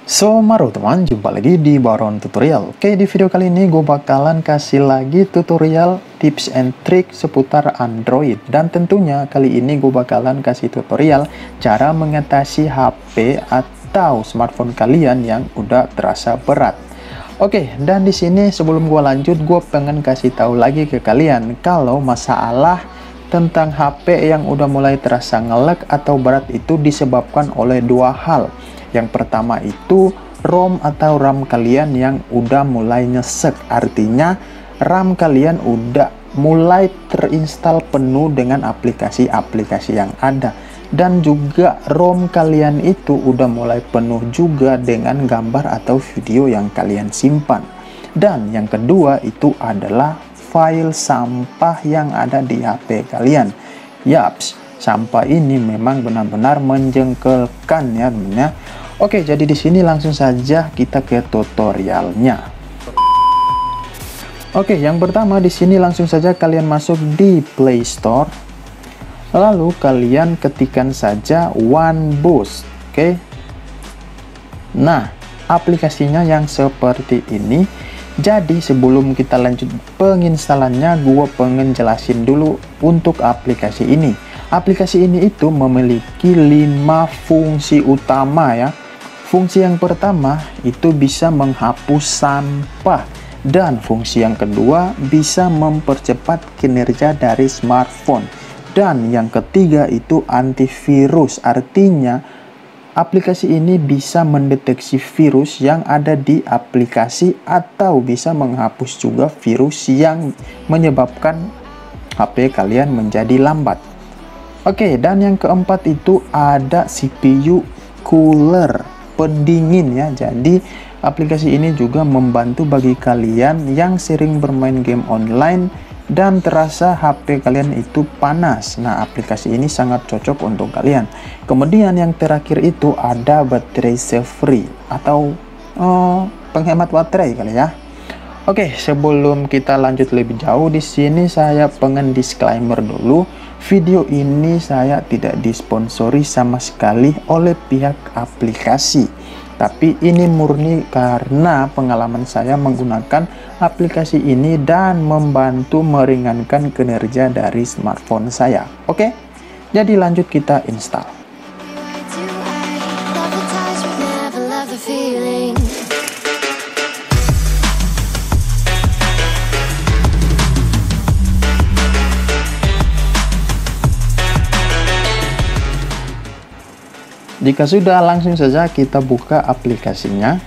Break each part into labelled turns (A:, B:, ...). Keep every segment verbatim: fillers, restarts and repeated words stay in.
A: So, maro teman, jumpa lagi di Baron Tutorial. Oke, di video kali ini gue bakalan kasih lagi tutorial tips and trick seputar Android. Dan tentunya kali ini gue bakalan kasih tutorial cara mengatasi H P atau smartphone kalian yang udah terasa berat. Oke, dan di sini sebelum gue lanjut, gue pengen kasih tahu lagi ke kalian kalau masalah tentang H P yang udah mulai terasa nge-lag atau berat itu disebabkan oleh dua hal. Yang pertama itu ROM atau RAM kalian yang udah mulai nyesek, artinya RAM kalian udah mulai terinstal penuh dengan aplikasi-aplikasi yang ada, dan juga ROM kalian itu udah mulai penuh juga dengan gambar atau video yang kalian simpan. Dan yang kedua itu adalah file sampah yang ada di H P kalian. Yaps, sampah ini memang benar-benar menjengkelkan ya temennya. Oke, jadi di sini langsung saja kita ke tutorialnya. Oke, yang pertama di sini langsung saja kalian masuk di Play Store. Lalu kalian ketikkan saja OneBoost. Oke. Nah, aplikasinya yang seperti ini. Jadi sebelum kita lanjut penginstalannya, gue pengen jelasin dulu untuk aplikasi ini. Aplikasi ini itu memiliki lima fungsi utama ya. Fungsi yang pertama itu bisa menghapus sampah, dan fungsi yang kedua bisa mempercepat kinerja dari smartphone, dan yang ketiga itu antivirus, artinya aplikasi ini bisa mendeteksi virus yang ada di aplikasi atau bisa menghapus juga virus yang menyebabkan H P kalian menjadi lambat. Oke, dan yang keempat itu ada C P U cooler, pendingin ya. Jadi aplikasi ini juga membantu bagi kalian yang sering bermain game online dan terasa H P kalian itu panas. Nah, aplikasi ini sangat cocok untuk kalian. Kemudian yang terakhir itu ada baterai save free atau oh, penghemat baterai kali ya. Oke, sebelum kita lanjut lebih jauh, di sini saya pengen disclaimer dulu. Video ini saya tidak disponsori sama sekali oleh pihak aplikasi, tapi ini murni karena pengalaman saya menggunakan aplikasi ini dan membantu meringankan kinerja dari smartphone saya. Oke, jadi lanjut kita install. Jika sudah, langsung saja kita buka aplikasinya.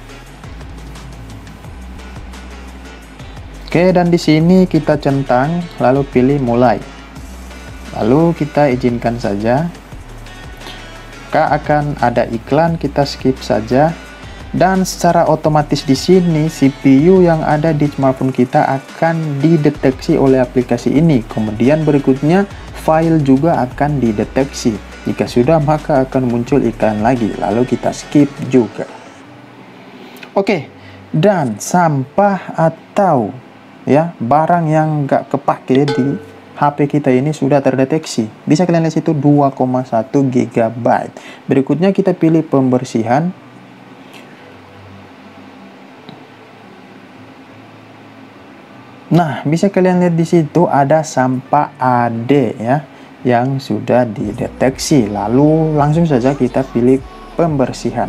A: Oke, dan di sini kita centang, lalu pilih mulai. Lalu kita izinkan saja. Maka akan ada iklan, kita skip saja. Dan secara otomatis di sini C P U yang ada di smartphone kita akan dideteksi oleh aplikasi ini. Kemudian berikutnya file juga akan dideteksi. Jika sudah, maka akan muncul iklan lagi, lalu kita skip juga. Oke, dan sampah atau ya barang yang nggak kepake di H P kita ini sudah terdeteksi. Bisa kalian lihat situ dua koma satu gigabyte. Berikutnya kita pilih pembersihan. Nah, bisa kalian lihat di situ ada sampah A D ya, yang sudah dideteksi. Lalu langsung saja kita pilih pembersihan.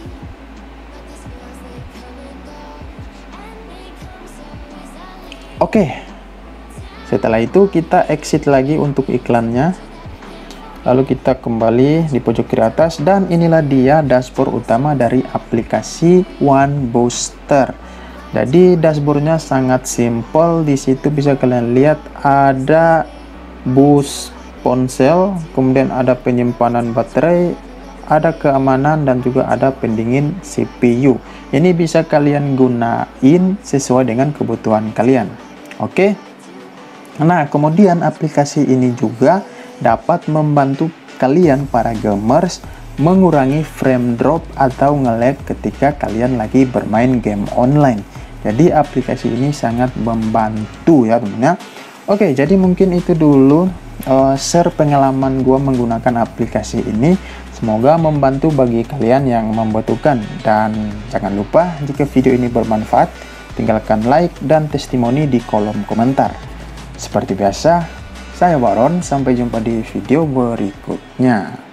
A: Oke, setelah itu kita exit lagi untuk iklannya. Lalu kita kembali di pojok kiri atas, dan inilah dia dashboard utama dari aplikasi OneBooster. Jadi dashboardnya sangat simple. Di situ bisa kalian lihat ada boost ponsel, kemudian ada penyimpanan baterai, ada keamanan, dan juga ada pendingin C P U. Ini bisa kalian gunain sesuai dengan kebutuhan kalian. Oke. Nah, kemudian aplikasi ini juga dapat membantu kalian para gamers mengurangi frame drop atau nge-lag ketika kalian lagi bermain game online. Jadi aplikasi ini sangat membantu ya teman-teman. Oke, jadi mungkin itu dulu uh, share pengalaman gue menggunakan aplikasi ini. Semoga membantu bagi kalian yang membutuhkan, dan jangan lupa jika video ini bermanfaat, tinggalkan like dan testimoni di kolom komentar. Seperti biasa, saya Baron, sampai jumpa di video berikutnya.